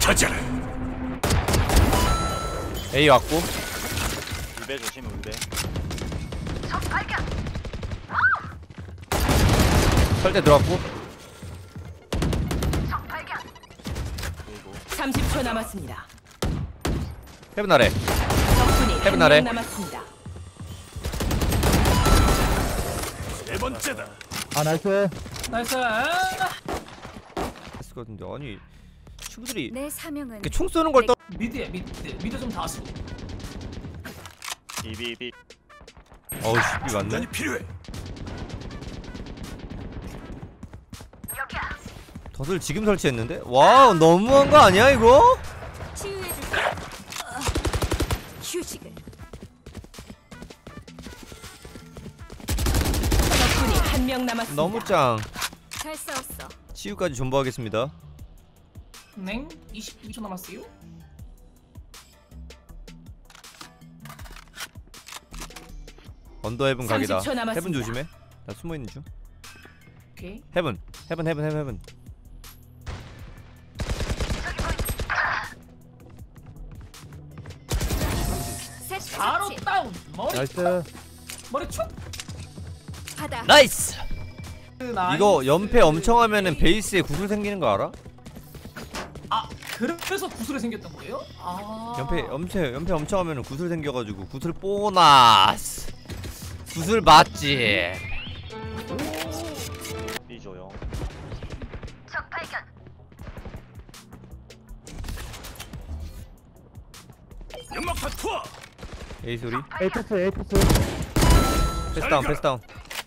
찾아라. A 왔고. 울배 조심 울배. 설대 들어왔고. 그리고 30초 남았습니다. 헤븐 아래. 적군이 헤븐 한 아래. 명 남았습니다. 네 번째다. 아 나이스. 나이스. 했을 것 같은데 아니 친구들이 내 사명은 이렇게 총 쏘는 걸 떠. 미드에 미드 좀 다수. 비비비. 어우 씨 맞네. 단이 필요해. 덫을 지금 설치했는데? 와우 너무한 거 아니야 이거? 치유해줄게. 휴식을. 적군이 한 명 남았습니다. 너무 짱. 잘 싸웠어. 치유까지 존버하겠습니다. 냉 22초 남았어요. 언더 헤븐 각이다. 30초 남았습니다. 헤븐 조심해. 나 숨어 있는 중. 오케이. 헤븐 헤븐. 셋. 바로 터치. 다운. 나이스. 머리 촉. 바다. 나이스. 나이스. 이거 연패 엄청 하면은 베이스에 구슬 생기는 거 알아? 아 그래서 구슬이 생겼던 거예요? 아. 연패 엄청 하면은 구슬 생겨가지고 구슬 보너스. 구슬 맛집. B 조용. 연막탄 투하. A 소리. 에이투스 에이투스. 패스 다운.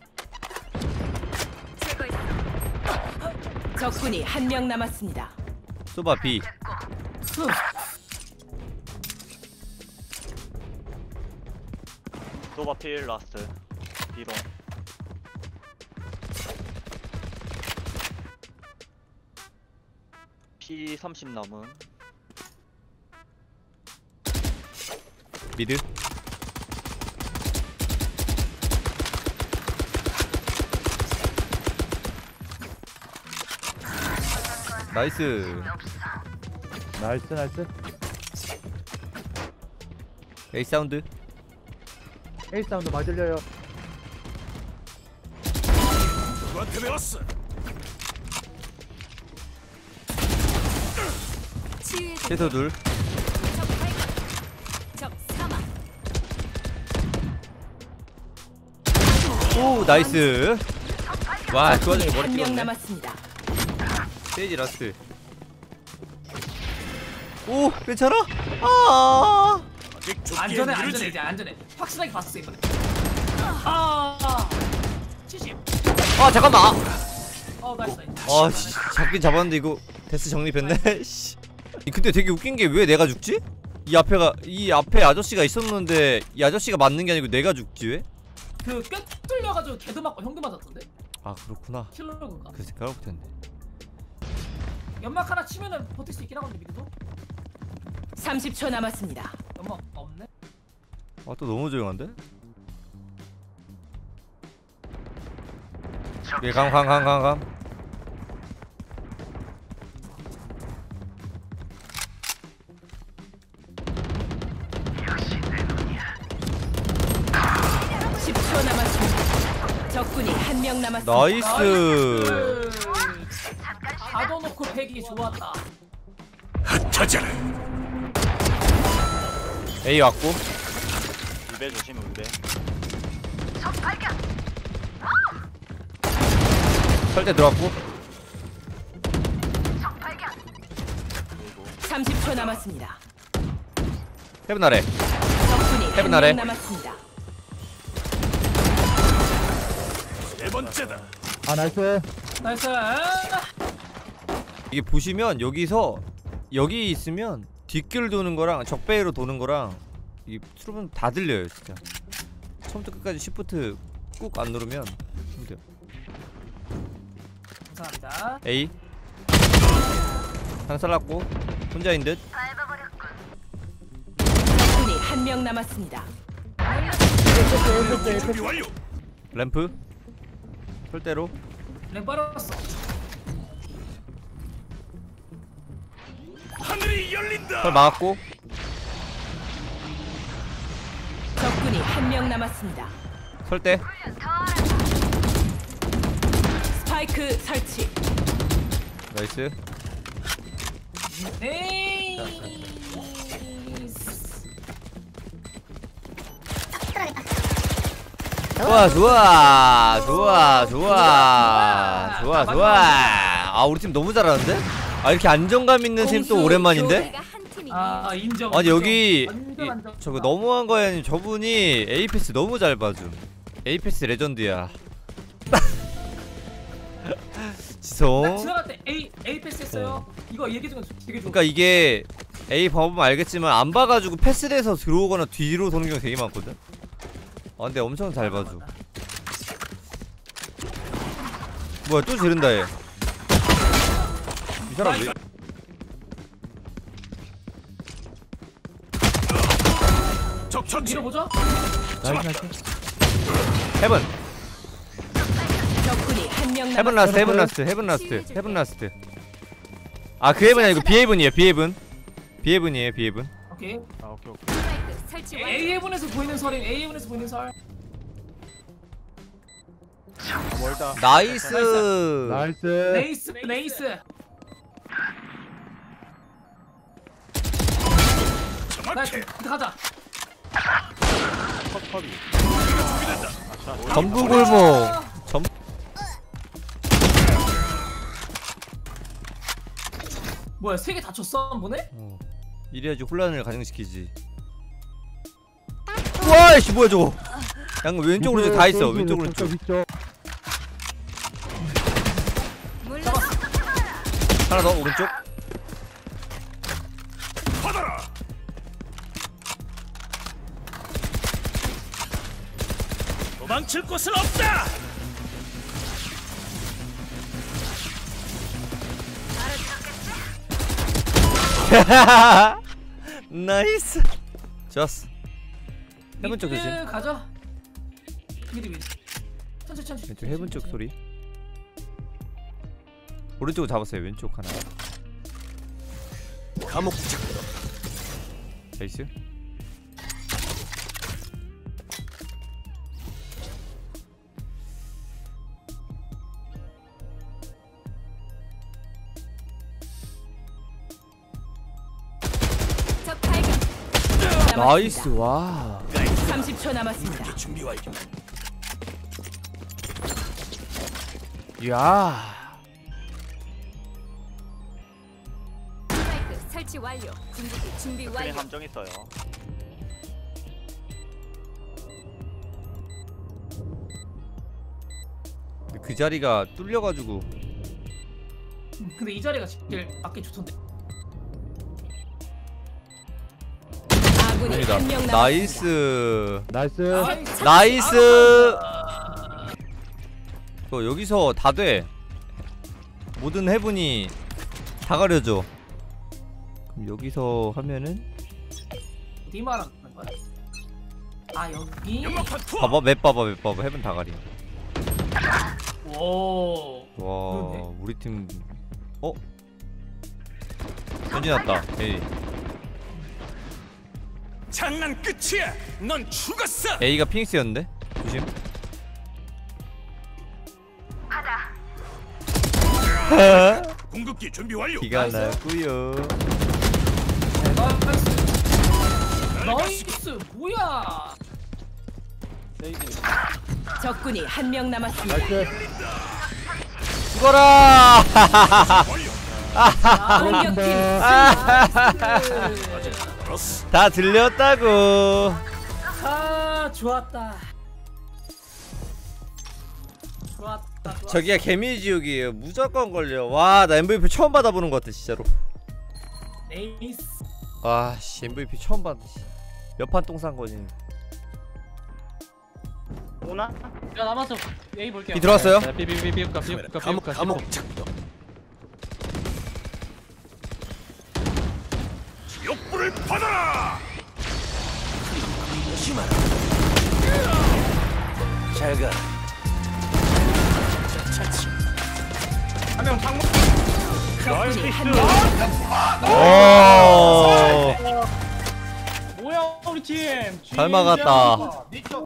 제거했어. 적군이 한 명 남았습니다. 쏘바 B. 소바필 라스트. B롱. P30 남은. 미드. 나이스. 나이스. A 사운드. 에이 사운드 많이 들려요. 누구한테 배웠어? 치유해줄게. 최소 둘. 적 발견. 적 사망. 오 나이스. 와 그 와중에 머리 한 명 찍었네. 남았습니다. 세이지 라스트. 오 괜찮아? 아 아직 죽기엔 안전해 이르지. 이제 안전해. 확실하게 봤어 이번에. 아. 70. 아 잠깐만. 나이스. 아씨 잡긴 잡았는데 이거 데스 정립했네. 씨. 근데 되게 웃긴 게 왜 내가 죽지? 이 앞에 아저씨가 있었는데 이 아저씨가 맞는 게 아니고 내가 죽지 왜? 그 꿰뚫려가지고 걔도 맞고 형도 맞았던데? 아 그렇구나. 킬러가. 그 생각을 못했네. 연막 하나 치면은 버틸 수 있긴 하거든요 미드도. 30초 남았습니다. 연막 없네? 아 또 너무 조용한데? 예, 강. 적군이 한 명 남았습니다. 나이스. 가둬놓고 패기 좋았다. 찾아라. A 왔고. 울배 조심 울배. 설대 들어왔고. 그리고 30초 남았습니다. 헤븐 아래. 적군이 헤븐 한 아래. 명 남았습니다. 네 번째다. 아 나이스. 나이스. 이게 보시면 여기서 여기 있으면 뒷길 도는 거랑 적배로 도는 거랑 이 트루는 다 들려요 진짜. 처음부터 끝까지 시프트 꾹 안 누르면 힘들어. 감사합니다. A 하나 잘랐고 혼자인 듯. 적군이 한 명 남았습니다. 준비 완료. 램프 설대로. 랭 빨았어. 하늘이 열린다. 설 막았고. 적군이 한 명 남았습니다. 설대. 스파이크 설치. 나이스. 에이. 좋아 좋아 좋아 좋아 좋아 좋아. 아 우리 팀 너무 잘하는데? 아 이렇게 안정감 있는 팀 또 오랜만인데? 내가 한 팀이니. 아 인정. 아니 인정. 여기 완전 안정. 저거 너무한 거야. 아니 저분이 에이패스 너무 잘 봐줌. 에이패스 레전드야. 나 지성. 지나갈 때 A 패스 했어요. 이거 얘기 좀 되게 좋아. 그러니까 이게 A 봐보면 알겠지만 안 봐가지고 패스돼서 들어오거나 뒤로 도는 경우 되게 많거든. 아 근데 엄청 잘 봐줘. 뭐야 또 지른다 얘. 이 사람 왜? 적 처치. 밀어보죠. 헤븐. 적군이 한 명 헤븐 남았습니다. 라스트 헤븐 라스트 헤븐 라스트 헤븐 라스트. 아 그 헤븐이 아니고 B 헤븐이에요. B 헤븐. B 헤븐이에요. B 헤븐. 오케이. 아 오케이 오케이. 스파이크 설치 완료. A분에서 보이는 설임. A분에서 보이는 설. 아 멀다. 나이스. 나이스. 레이스 레이스. 나이스. 정확해. 가자. 컷컷이. 전부 골목. 전. 뭐야 3개 다쳤어 한 번에? 이래야지 혼란을 가정시키지. 와이씨 뭐야 저거. 양금 왼쪽으로 다 있어. 왼쪽으로 쭉. 위쪽. 물러서. 하나 더 오른쪽. 받아라. 도망칠 곳은 없다. 나이스. 좋았어. 해본 쪽 조심. 미드 가자. 미드. 천천히. 왼쪽 해본 쪽 소리. 오른쪽으로 잡았어요. 왼쪽 하나. 감옥 작동. 나이스. 적 발견. 나이스. 와. 30초 남았습니다. 준비 완료. 야. 스파이크 설치 완료. 궁극기 준비 그래 완료. 함정 있어요. 그 자리가 뚫려가지고. 근데 이 자리가 제일 맞기 좋던데. 아군이 한 명 남았습니다. 나이스. 나이스. 나이스. 여기서 다 돼. 모든 해븐이 다 가려져. 그럼 여기서 하면은 어디 말하는 거야? 아 여기. 연막판 투하. 봐봐 맵 봐봐 맵 봐봐 해븐 다 가려. 오. 와 그러네. 우리 팀 전진 왔다. 에이. 장난 끝이야. 넌 죽었어. A가 피닉스였는데 조심. 궁극기 준비 완료. 기가 나이스. 나고요. 나이스. 뭐야? 세이지. 적군이 한 명 남았습니다. 나이스. 죽어라. 공격팀 알았어. 다 들렸다고. 아 좋았다. 좋았다. 저기가 개미지옥이에요. 무조건 걸려. 와 나 MVP 처음 받아보는 것 같아 진짜로. 에이스. 와씨 MVP 처음 받아. 몇 판 똥 싼 거지. 오나? 야 남아서 A 볼게요. B 들어왔어요? 삐삐삐삐까 감옥 작동. 지옥불을 받아라. 조심하라. 잘 가. 차치. 한명 창문 적군이 한 명. 오. 뭐야 우리 팀. 잘 막았다.